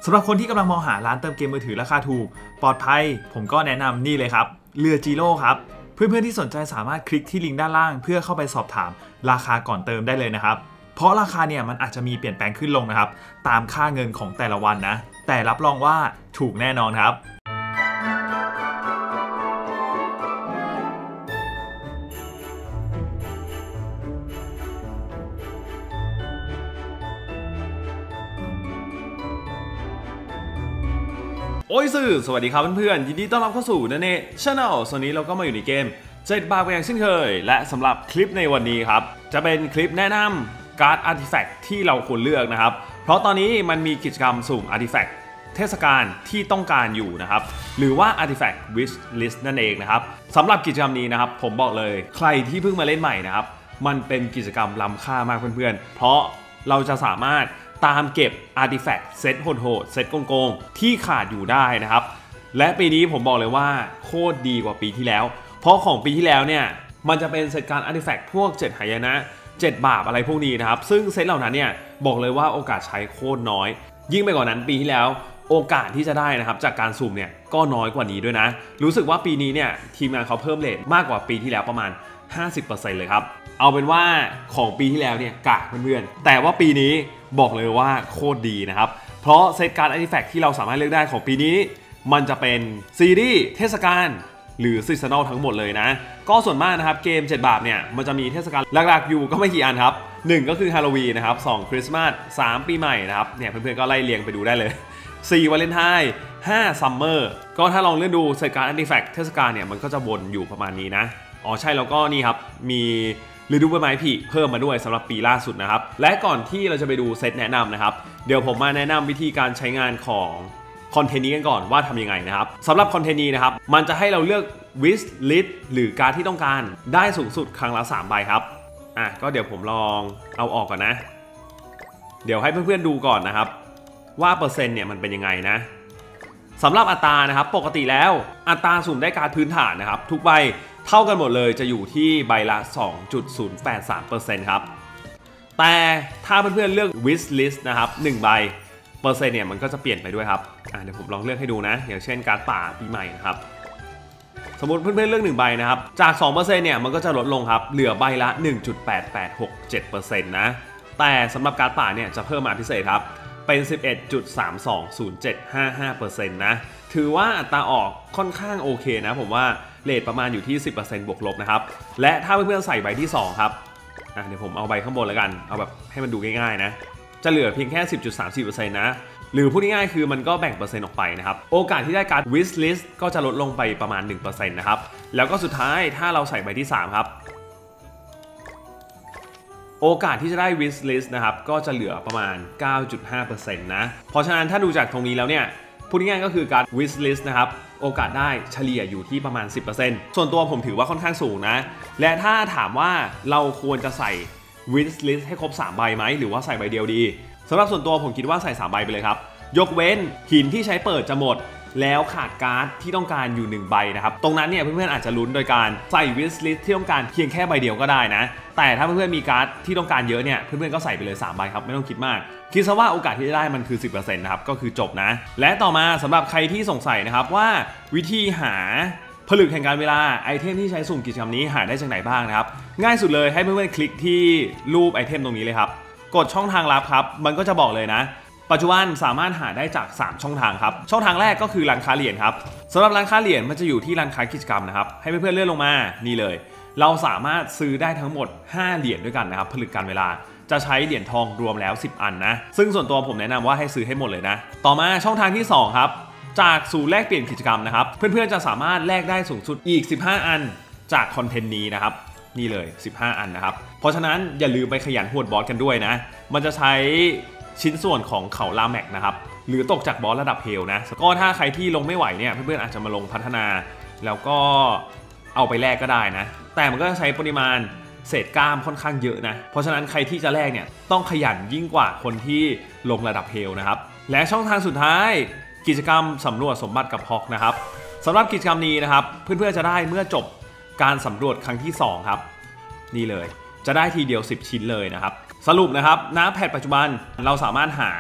สำหรับคนที่กำลังมองหาร้านเติมเกมมือถือราคาถูกปลอดภัยผมก็แนะนำนี่เลยครับเรือจีโร่ครับเพื่อนๆที่สนใจสามารถคลิกที่ลิงก์ด้านล่างเพื่อเข้าไปสอบถามราคาก่อนเติมได้เลยนะครับเพราะราคาเนี่ยมันอาจจะมีเปลี่ยนแปลงขึ้นลงนะครับตามค่าเงินของแต่ละวันนะแต่รับรองว่าถูกแน่นอนครับโอ้ยสวัสดีครับเพื่อนๆยินดีต้อนรับเข้าสู่นันเน่ชาแนลส่วนนี้เราก็มาอยู่ในเกม7 บาทอย่างเช่นเคยและสำหรับคลิปในวันนี้ครับจะเป็นคลิปแนะนำการ์ดอาร์ติแฟกต์ที่เราควรเลือกนะครับเพราะตอนนี้มันมีกิจกรรมสุ่มอาร์ติแฟกต์เทศกาลที่ต้องการอยู่นะครับหรือว่า Artifact Wish List นั่นเองนะครับสำหรับกิจกรรมนี้นะครับผมบอกเลยใครที่เพิ่งมาเล่นใหม่นะครับมันเป็นกิจกรรมล้ำค่ามากเพื่อนๆเพราะเราจะสามารถตามเก็บ Artifact เซตโหดๆเซตโกงๆที่ขาดอยู่ได้นะครับและปีนี้ผมบอกเลยว่าโคตรดีกว่าปีที่แล้วเพราะของปีที่แล้วเนี่ยมันจะเป็นเซตการ Artifact พวก7หายนะ7 บาปอะไรพวกนี้นะครับซึ่งเซตเหล่านั้นเนี่ยบอกเลยว่าโอกาสใช้โคตรน้อยยิ่งไปกว่านั้นปีที่แล้วโอกาสที่จะได้นะครับจากการสุ่มเนี่ยก็น้อยกว่านี้ด้วยนะรู้สึกว่าปีนี้เนี่ยทีมงานเขาเพิ่มเรทมากกว่าปีที่แล้วประมาณ 50% เลยครับเอาเป็นว่าของปีที่แล้วเนี่ยกากเพื่อนๆแต่ว่าปีนี้บอกเลยว่าโคตรดีนะครับเพราะเซตการ์ดอาร์ติแฟกต์ที่เราสามารถเลือกได้ของปีนี้มันจะเป็นซีรีส์เทศกาลหรือซีซันอลทั้งหมดเลยนะก็ส่วนมากนะครับเกม7 บาทเนี่ยมันจะมีเทศกาลหลักๆอยู่ก็ไม่กี่อันครับ1ก็คือฮาโลวีนนะครับ2คริสต์มาส3ปีใหม่นะครับเนี่ยเพื่อนๆก็ไล่เรียงไปดูได้เลย4วาเลนไทน์5ซัมเมอร์ก็ถ้าลองเลื่อนดูเซตการ์ดอาร์ติแฟกต์เทศกาลเนี่ยมันก็จะวนอยู่ประมาณนี้นะอ๋อใช่แล้วก็นี่ครับมีฤดูใบไม้ผลิเพิ่มมาด้วยสำหรับปีล่าสุดนะครับและก่อนที่เราจะไปดูเซตแนะนำนะครับเดี๋ยวผมมาแนะนำวิธีการใช้งานของคอนเทนต์นี้กันก่อนว่าทำยังไงนะครับสำหรับคอนเทนต์นี้นะครับมันจะให้เราเลือก wish list หรือการที่ต้องการได้สูงสุดครั้งละ3 ใบครับก็เดี๋ยวผมลองเอาออกก่อนนะเดี๋ยวให้เพื่อนๆดูก่อนนะครับว่าเปอร์เซ็นต์เนี่ยมันเป็นยังไงนะสำหรับอัตรานะครับปกติแล้วอัตราสุ่มได้การพื้นฐานนะครับทุกใบเท่ากันหมดเลยจะอยู่ที่ใบละ 2.083% ครับแต่ถ้าเพื่อนๆเลือก wish list นะครับ1 ใบเปอร์เซ็นต์เนี่ยมันก็จะเปลี่ยนไปด้วยครับเดี๋ยวผมลองเลือกให้ดูนะอย่างเช่นการ์ดป่าปีใหม่นะครับสมมติเพื่อนๆเลือก1 ใบนะครับจาก 2% เนี่ยมันก็จะลดลงครับเหลือใบละ 1.8867% นะแต่สำหรับการ์ดป่าเนี่ยจะเพิ่มมาพิเศษครับเป็น 11.320755% นะถือว่าอัตราออกค่อนข้างโอเคนะผมว่าเรทประมาณอยู่ที่ 10% บวกลบนะครับและถ้าเพื่อนๆใส่ใบที่2ครับเดี๋ยวผมเอาใบข้างบนแล้วกันเอาแบบให้มันดูง่ายๆนะจะเหลือเพียงแค่ 10.34% นะหรือพูดง่ายๆคือมันก็แบ่งเปอร์เซ็นต์ออกไปนะครับโอกาสที่ได้การ์ด wish list ก็จะลดลงไปประมาณ 1% นะครับแล้วก็สุดท้ายถ้าเราใส่ใบที่3ครับโอกาสที่จะได้ wish list นะครับก็จะเหลือประมาณ 9.5% นะเพราะฉะนั้นถ้าดูจากตรงนี้แล้วเนี่ยพูดง่ายๆก็คือการ wish list นะครับโอกาสได้เฉลี่ยอยู่ที่ประมาณ 10% ส่วนตัวผมถือว่าค่อนข้างสูงนะและถ้าถามว่าเราควรจะใส่ wish list ให้ครบ3 ใบไหมหรือว่าใส่ใบเดียวดีสำหรับส่วนตัวผมคิดว่าใส่3 ใบไปเลยครับยกเว้นหินที่ใช้เปิดจะหมดแล้วขาดการ์ดที่ต้องการอยู่1 ใบนะครับตรงนั้นเนี่ยเพื่อนๆอาจจะลุ้นโดยการใส่ wish list ที่ต้องการเพียงแค่ใบเดียวก็ได้นะแต่ถ้าเพื่อนๆมีการ์ดที่ต้องการเยอะเนี่ยเพื่อนๆก็ใส่ไปเลย3 ใบครับไม่ต้องคิดมากคิดซะว่าโอกาสที่จะได้มันคือ 10% นะครับก็คือจบนะและต่อมาสำหรับใครที่สงสัยนะครับว่าวิธีหาผลึกแห่งการเวลาไอเทมที่ใช้สุ่มกิจกรรมนี้หาได้จากไหนบ้างนะครับง่ายสุดเลยให้เพื่อนๆคลิกที่รูปไอเทมตรงนี้เลยครับกดช่องทางลับครับมันก็จะบอกเลยนะปัจจุบันสามารถหาได้จาก3 ช่องทางครับช่องทางแรกก็คือร้านค้าเหรียญครับสำหรับร้านค้าเหรียญมันจะอยู่ที่ร้านค้ากิจกรรมนะครับให้เพื่อนๆเลื่อนลงมานี่เลยเราสามารถซื้อได้ทั้งหมด5 เหรียญด้วยกันนะครับผลึกการเวลาจะใช้เหรียญทองรวมแล้ว10 อันนะซึ่งส่วนตัวผมแนะนำว่าให้ซื้อให้หมดเลยนะต่อมาช่องทางที่2ครับจากศูนย์แลกเปลี่ยนกิจกรรมนะครับเพื่อนๆจะสามารถแลกได้สูงสุดอีก15 อันจากคอนเทนต์นี้นะครับนี่เลย15 อันนะครับเพราะฉะนั้นอย่าลืมไปขยันหวดบอสกันด้วยนะมันจะใช้ชิ้นส่วนของเขาลาแม็กนะครับหรือตกจากบอสระดับเฮลนะก็ถ้าใครที่ลงไม่ไหวเนี่ยเพื่อนๆอาจจะมาลงพัฒนาแล้วก็เอาไปแลกก็ได้นะแต่มันก็ใช้ปริมาณเศษกล้ามค่อนข้างเยอะนะเพราะฉะนั้นใครที่จะแลกเนี่ยต้องขยันยิ่งกว่าคนที่ลงระดับเฮลนะครับและช่องทางสุดท้ายกิจกรรมสำรวจสมบัติกับฮอกนะครับสำหรับกิจกรรมนี้นะครับเพื่อนๆจะได้เมื่อจบการสำรวจครั้งที่2ครับนี่เลยจะได้ทีเดียว10 ชิ้นเลยนะครับสรุปนะครับณแพทปัจจุบันเราสามารถหา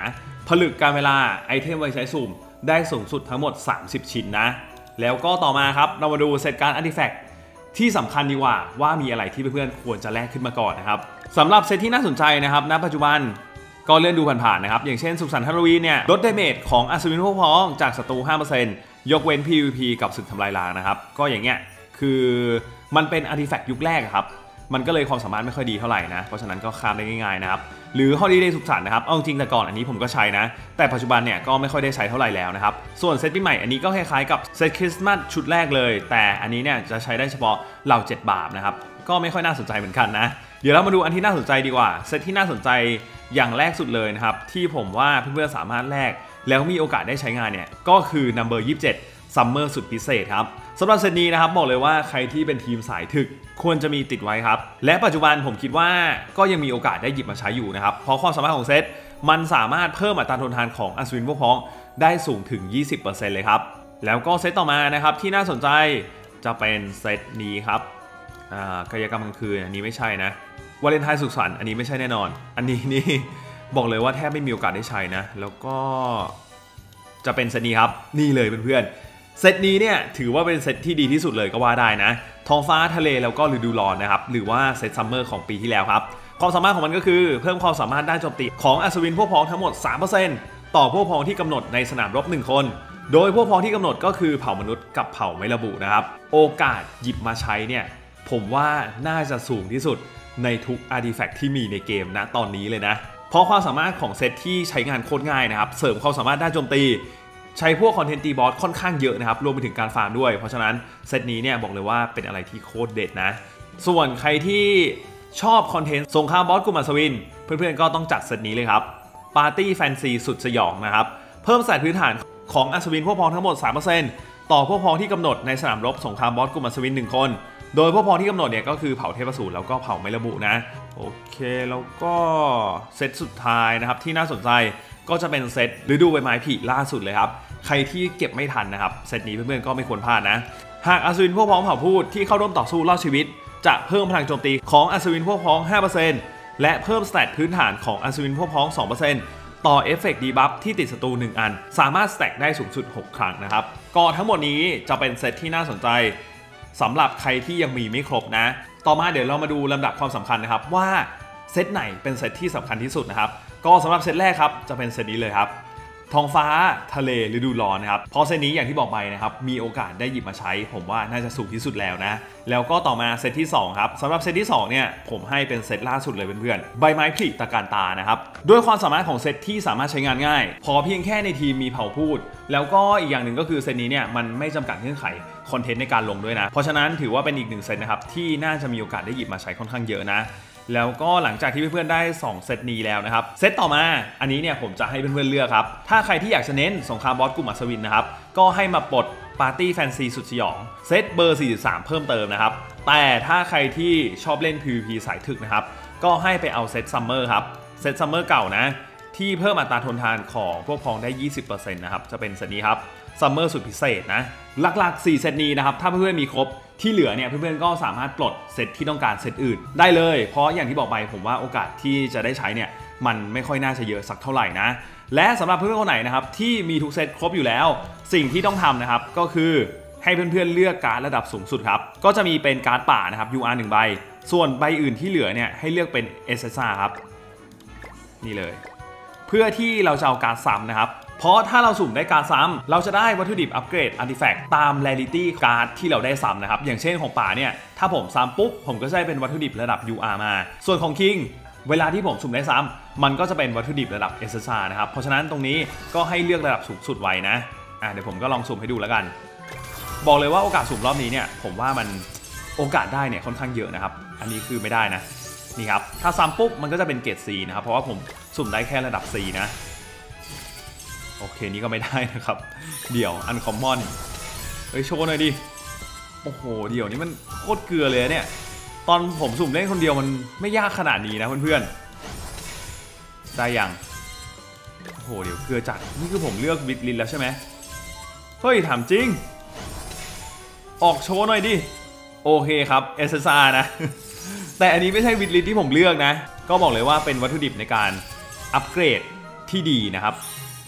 ผลึกการเวลาไอเทมไว้ใช้สุ่มได้สูงสุดทั้งหมด30ชิ้นนะแล้วก็ต่อมาครับเรามาดูเซตการ์ดอาร์ติแฟกต์ที่สำคัญดีกว่ามีอะไรที่เพื่อนๆควรจะแลกขึ้นมาก่อนนะครับสำหรับเซตที่น่าสนใจนะครับณปัจจุบันก็เลื่อนดูผ่านๆนะครับอย่างเช่นสุขสันต์ฮาโลวีนเนี่ยลดดาเมจของอัศวินพวกพ้องจากศัตรู 5% ยกเว้น PVP กับศึกทำลายล้างนะครับก็อย่างเงี้ยคือมันเป็นอาร์ติแฟกต์ยุคแรกครับมันก็เลยความสามารถไม่ค่อยดีเท่าไหร่นะเพราะฉะนั้นก็ข้ามได้ง่ายๆนะครับหรือ Holiday สุขสันต์นะครับเอาจริงแต่ก่อนอันนี้ผมก็ใช้นะแต่ปัจจุบันเนี่ยก็ไม่ค่อยได้ใช้เท่าไหร่แล้วนะครับส่วนเซตปีใหม่อันนี้ก็คล้ายๆกับเซตคริสต์มาสชุดแรกเลยแต่อันนี้เนี่ยจะใช้ได้เฉพาะเหล่า7 บาปนะครับก็ไม่ค่อยน่าสนใจเหมือนกันนะเดี๋ยวเรามาดูอันที่น่าสนใจดีกว่าเซตที่น่าสนใจอย่างแรกสุดเลยนะครับที่ผมว่าเพื่อนๆสามารถแลกแล้วมีโอกาสได้ใช้งานเนี่ยก็คือ Number 27 Summer สุดพิเศษครับสำหรับเซตนี้นะครับบอกเลยว่าใครที่เป็นทีมสายถึกควรจะมีติดไว้ครับและปัจจุบันผมคิดว่าก็ยังมีโอกาสได้หยิบมาใช้อยู่นะครับเพราะความสามารถของเซตมันสามารถเพิ่มอัตราทนทานของอัศวินพวกพ้องได้สูงถึง 20% เลยครับแล้วก็เซตต่อมานะครับที่น่าสนใจจะเป็นเซตนี้ครับกายกรรมกลางคืนอันนี้ไม่ใช่นะวาเลนไทน์สุขสันต์อันนี้ไม่ใช่แน่นอนอันนี้นี่บอกเลยว่าแทบไม่มีโอกาสได้ใช้นะแล้วก็จะเป็นเซตนี้ครับนี่เลยเพื่อนๆเซตนี้เนี่ยถือว่าเป็นเซตที่ดีที่สุดเลยก็ว่าได้นะท้องฟ้าทะเลแล้วก็ฤดูร้อนนะครับหรือว่าเซตซัมเมอร์ของปีที่แล้วครับความสามารถของมันก็คือเพิ่มความสามารถด้านโจมตีของอัศวินพวกพ้องทั้งหมด 3% ต่อพวกพ้องที่กำหนดในสนามรบ1คนโดยพวกพ้องที่กำหนดก็คือเผ่ามนุษย์กับเผ่าไม่ระบุนะครับโอกาสหยิบมาใช้เนี่ยผมว่าน่าจะสูงที่สุดในทุกอาร์ติแฟกต์ที่มีในเกมณตอนนี้เลยนะเพราะความสามารถของเซตที่ใช้งานโคตรง่ายนะครับเสริมความสามารถด้านโจมตีใช้พวกคอนเทนต์ตีบอสค่อนข้างเยอะนะครับรวมไปถึงการฟาร์มด้วยเพราะฉะนั้นเซตนี้เนี่ยบอกเลยว่าเป็นอะไรที่โคตรเด็ดนะส่วนใครที่ชอบคอนเทนต์สงครามบอสกลุ่มอัศวินเพื่อนๆก็ต้องจัดเซตนี้เลยครับปาร์ตี้แฟนซีสุดสยองนะครับเพิ่มสายพื้นฐานของอัศวินพวกพ้องทั้งหมด 3% ต่อพวกพ้องที่กำหนดในสนามรบสงครามบอสกลุ่มอัศวิน1คนโดยพวกพ้องที่กำหนดเนี่ยก็คือเผ่าเทพสูรแล้วก็เผ่าไม่ระบุนะโอเคแล้วก็เซตสุดท้ายนะครับที่น่าสนใจก็จะเป็นเซตฤดูใบไม้ผลิล่าสุดเลยครับใครที่เก็บไม่ทันนะครับเซตนี้เพื่อนๆก็ไม่ควรพลาดนะหากอัศวินพวกพ้องเผ่าพูดที่เข้าร่วมต่อสู้รอดชีวิตจะเพิ่มพลังโจมตีของอัศวินพวกพ้อง 5% และเพิ่มสแตทพื้นฐานของอัศวินพวกพ้อง 2% ต่อเอฟเฟกต์ดีบัฟที่ติดศัตรู1อันสามารถสแต็กได้สูงสุด6ครั้งนะครับก็ทั้งหมดนี้จะเป็นเซตที่น่าสนใจสำหรับใครที่ยังมีไม่ครบนะต่อมาเดี๋ยวเรามาดูลำดับความสำคัญนะครับว่าเซตไหนเป็นเซตที่สำคัญที่สุดนะครับก็สำหรับเซตแรกครับจะเป็นเซตนี้เลยครับท้องฟ้าทะเลฤดูร้อนนะครับเพราะเซตนี้อย่างที่บอกไปนะครับมีโอกาสได้หยิบมาใช้ผมว่าน่าจะสูงที่สุดแล้วนะแล้วก็ต่อมาเซตที่2ครับสำหรับเซตที่2เนี่ยผมให้เป็นเซตล่าสุดเลยเพื่อนๆใบไม้ผลิตะการตานะครับด้วยความสามารถของเซตที่สามารถใช้งานง่ายพอเพียงแค่ในทีมมีเผ่าพูดแล้วก็อีกอย่างหนึ่งก็คือเซตนี้เนี่ยมันไม่จำกัดเงื่อนไขคอนเทนต์ในการลงด้วยนะเพราะฉะนั้นถือว่าเป็นอีก1เซตนะครับที่น่าจะมีโอกาสได้หยิบมาใช้ค่อนข้างเยอะนะแล้วก็หลังจากที่เพื่อนๆได้2เซตนี้แล้วนะครับเซตต่อมาอันนี้เนี่ยผมจะให้เพื่อนๆเลือกครับถ้าใครที่อยากจะเน้นสงครามบอสกลุ่มอัศวินนะครับก็ให้มาปลดปาร์ตี้แฟนซีสุดสยองเซตเบอร์43เพิ่มเติมนะครับแต่ถ้าใครที่ชอบเล่น PVP สายถึกนะครับก็ให้ไปเอาเซตซัมเมอร์ครับเซตซัมเมอร์เก่านะที่เพิ่มอัตราทนทานของพวกพ้องได้ 20% นะครับจะเป็นเซตนี้ครับซัมเมอร์สุดพิเศษนะหลักๆ4เซตนี้นะครับถ้าเพื่อนๆมีครบที่เหลือเนี่ยเพื่อนๆก็สามารถปลดเซตที่ต้องการเซตอื่นได้เลยเพราะอย่างที่บอกไปผมว่าโอกาสที่จะได้ใช้เนี่ยมันไม่ค่อยน่าจะเยอะสักเท่าไหร่นะและสำหรับเพื่อนๆคนไหนนะครับที่มีทุกเซตครบอยู่แล้วสิ่งที่ต้องทำนะครับก็คือให้เพื่อนๆเลือกการ์ดระดับสูงสุดครับก็จะมีเป็นการ์ดป่านะครับ UR 1 ใบส่วนใบอื่นที่เหลือเนี่ยให้เลือกเป็น SSR ครับนี่เลยเพื่อที่เราจะเอาการ์ดซ้ำนะครับเพราะถ้าเราสุ่มได้การซ้ำเราจะได้วัตถุดิบอัปเกรดอาร์ติแฟกต์ตาม Rarity การ์ดที่เราได้ซ้ำนะครับอย่างเช่นของป่าเนี่ยถ้าผมซ้ำปุ๊บผมก็จะได้เป็นวัตถุดิบระดับ UR มาส่วนของ King เวลาที่ผมสุ่มได้ซ้ำมันก็จะเป็นวัตถุดิบระดับ SSR นะครับเพราะฉะนั้นตรงนี้ก็ให้เลือกระดับสูงสุดไว้นะเดี๋ยวผมก็ลองสุ่มให้ดูแล้วกันบอกเลยว่าโอกาสสุ่มรอบนี้เนี่ยผมว่ามันโอกาสได้เนี่ยค่อนข้างเยอะนะครับอันนี้คือไม่ได้นะนี่ครับถ้าซ้ำปุ๊บมันก็จะเป็นเกรด C นะครับเพราะว่าผมสุ่มได้แค่ระดับ C นะโอเคนี่ก็ไม่ได้นะครับเดี๋ยวอันคอมมอนโชว์หน่อยดิโอ้โหเดี๋ยวนี้มันโคตรเกลือเลยเนี่ยตอนผมสุ่มเล่นคนเดียวมันไม่ยากขนาดนี้นะเพื่อนๆได้ยังโอ้โหเดี๋ยวเกลือจัดนี่คือผมเลือกวิดลินแล้วใช่ไหมเฮ้ยถามจริงออกโชว์หน่อยดิโอเคครับ SSR นะแต่อันนี้ไม่ใช่วิดลินที่ผมเลือกนะก็บอกเลยว่าเป็นวัตถุดิบในการอัปเกรดที่ดีนะครับ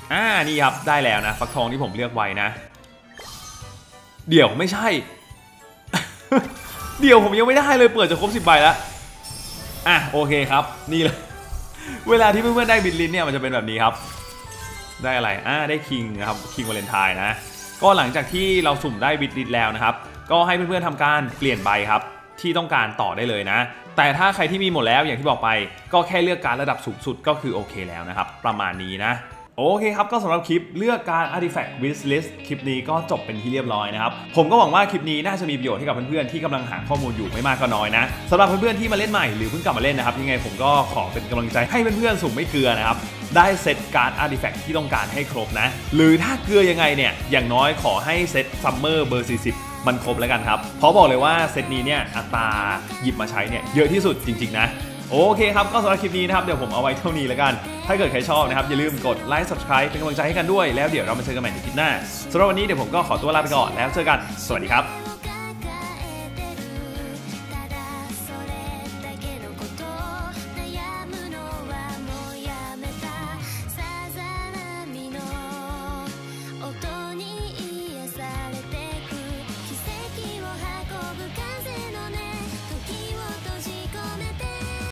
นี่ครับได้แล้วนะฟักทองที่ผมเลือกไว้นะเดี๋ยวไม่ใช่ เดี๋ยวผมยังไม่ได้เลยเปิดจะครบ10 ใบแล้วโอเคครับนี่เลย เวลาที่เพื่อนๆได้บิตลินเนี่ยมันจะเป็นแบบนี้ครับได้อะไรได้คิงนะครับคิงวาเลนไทน์นะก็หลังจากที่เราสุ่มได้บิตลินแล้วนะครับก็ให้เพื่อนๆทำการเปลี่ยนใบครับที่ต้องการต่อได้เลยนะแต่ถ้าใครที่มีหมดแล้วอย่างที่บอกไปก็แค่เลือกการระดับสูงสุดก็คือโอเคแล้วนะครับประมาณนี้นะโอเคครับก็สำหรับคลิปเลือกการ Artifact Wishlist คลิปนี้ก็จบเป็นที่เรียบร้อยนะครับผมก็หวังว่าคลิปนี้น่าจะมีประโยชน์ให้กับเพื่อนๆที่กำลังหาข้อมูลอยู่ไม่มากก็น้อยนะสำหรับเพื่อนๆที่มาเล่นใหม่หรือเพิ่งกลับมาเล่นนะครับยังไงผมก็ขอเป็นกำลังใจให้เพื่อนๆสุ่มไม่เกลือนะครับได้เซตการ์ด Artifact ที่ต้องการให้ครบนะหรือถ้าเกลือยังไงเนี่ยอย่างน้อยขอให้เซต Summer เบอร์40มันครบแล้วกันครับเพราะบอกเลยว่าเซตนี้เนี่ยอัตราหยิบมาใช้เนี่ยเยอะที่สุดจริงๆนะโอเคครับก็สำหรับคลิปนี้นะครับเดี๋ยวผมเอาไว้เท่านี้แล้วกันถ้าเกิดใครชอบนะครับอย่าลืมกดไลค์ Subscribe เป็นกำลังใจให้กันด้วยแล้วเดี๋ยวเรามาเจอกันใหม่ในคลิปหน้าสำหรับวันนี้เดี๋ยวผมก็ขอตัวลาไปก่อนแล้วเจอกันสวัสดีครับ